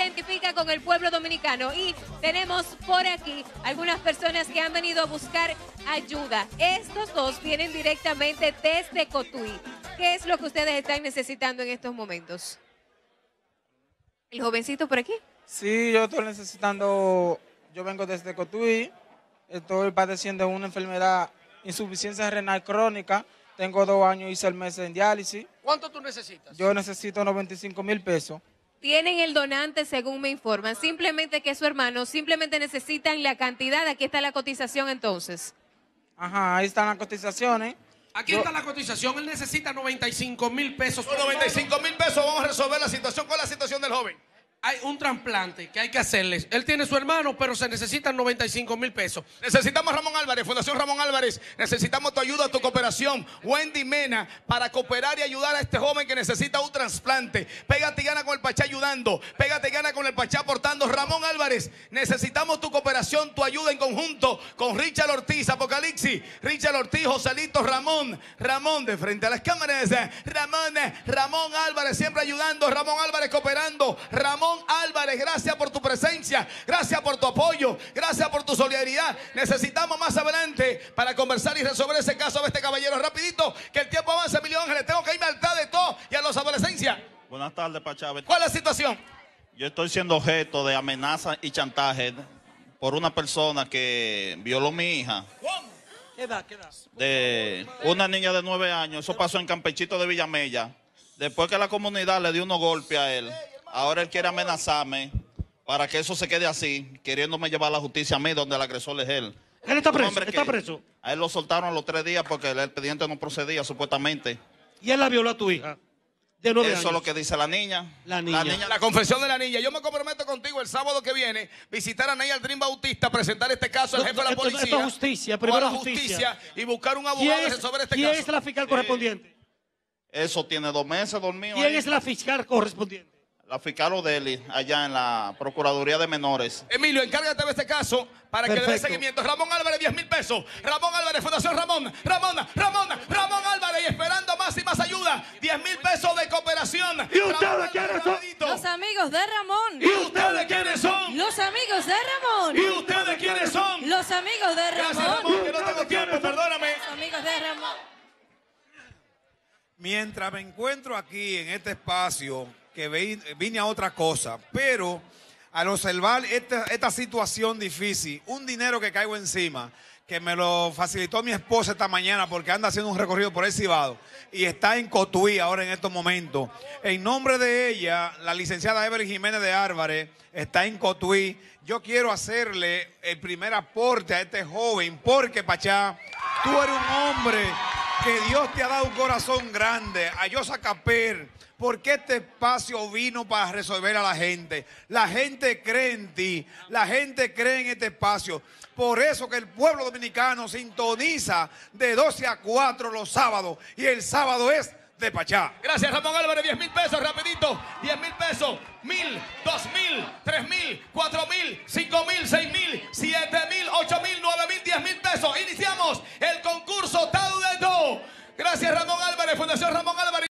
identifica con el pueblo dominicano. Y tenemos por aquí algunas personas que han venido a buscar ayuda. Estos dos vienen directamente desde Cotuí. ¿Qué es lo que ustedes están necesitando en estos momentos? ¿El jovencito por aquí? Sí, yo estoy necesitando, yo vengo desde Cotuí, estoy padeciendo una enfermedad, insuficiencia renal crónica, tengo 2 años y 6 meses en diálisis. ¿Cuánto tú necesitas? Yo necesito 95,000 pesos. Tienen el donante, según me informan. Simplemente que su hermano, simplemente necesitan la cantidad. Aquí está la cotización entonces. Ajá, ahí están las cotizaciones. Aquí está la cotización. Él necesita 95,000 pesos. Con 95,000 pesos vamos a resolver la situación. ¿Cuál es la situación del joven? Hay un trasplante que hay que hacerles. Él tiene su hermano, pero se necesitan 95,000 pesos. Necesitamos Ramón Álvarez, Fundación Ramón Álvarez. Necesitamos tu ayuda, tu cooperación. Wendy Mena, para cooperar y ayudar a este joven que necesita un trasplante. Pégate y gana con el Pachá ayudando. Pégate y gana con el Pachá aportando. Ramón Álvarez, necesitamos tu cooperación, tu ayuda en conjunto con Richard Ortiz, Apocalipsis. Richard Ortiz, Joselito, Ramón de frente a las cámaras. Ramón Álvarez siempre ayudando. Ramón Álvarez cooperando. Ramón Álvarez, gracias por tu presencia, gracias por tu apoyo, gracias por tu solidaridad. Necesitamos más adelante para conversar y resolver ese caso de este caballero. Rapidito, que el tiempo avanza, Emilio Ángeles. Tengo que irme al altar de todo y a los adolescencia. Buenas tardes, Pachá. ¿Cuál es la situación? Yo estoy siendo objeto de amenaza y chantaje por una persona que violó a mi hija. ¿Qué edad? De una niña de 9 años. Eso pasó en Campechito de Villamella. Después que la comunidad le dio unos golpes a él, ahora él quiere amenazarme para que eso se quede así, queriéndome llevar a la justicia a mí, donde el agresor es él. Él está preso, está preso. A él lo soltaron a los 3 días porque el expediente no procedía, supuestamente. Y él la violó a tu hija, de 9 años. Eso es lo que dice la niña. La confesión de la niña. Yo me comprometo contigo el sábado que viene visitar a Ney Aldrin Bautista, presentar este caso al jefe de la policía. Esto es justicia, primero justicia. Y buscar un abogado y resolver este caso. ¿Quién es la fiscal correspondiente? Eso tiene 2 meses dormido. ¿Quién ahí. es la fiscal correspondiente? La fiscal Odeli, allá en la Procuraduría de Menores. Emilio, encárgate de este caso para que le dé seguimiento. Ramón Álvarez, 10,000 pesos. Ramón Álvarez, Fundación Ramón Álvarez, y esperando más y más ayuda. 10,000 pesos de cooperación. ¿Y ustedes quiénes son? Los amigos de Ramón. ¿Y ustedes quiénes son? Los amigos de Ramón. ¿Y ustedes quiénes son? Los amigos de Ramón. Gracias, Ramón, que no tengo tiempo, perdóname. Los amigos de Ramón. Mientras me encuentro aquí en este espacio, que vine a otra cosa, pero al observar esta situación difícil, un dinero que caigo encima, que me lo facilitó mi esposa esta mañana porque anda haciendo un recorrido por el Cibado y está en Cotuí ahora en estos momentos. En nombre de ella, la licenciada Evelyn Jiménez de Álvarez está en Cotuí. Yo quiero hacerle el primer aporte a este joven porque, Pachá, tú eres un hombre que Dios te ha dado un corazón grande. A Yosa Caper, porque este espacio vino para resolver a la gente. La gente cree en ti, la gente cree en este espacio. Por eso que el pueblo dominicano sintoniza de 12 a 4 los sábados. Y el sábado es de Pachá. Gracias, Ramón Álvarez, 10,000 pesos, rapidito. 10,000 pesos, 1,000, 2,000, 3,000, 4,000, 5,000, 6,000.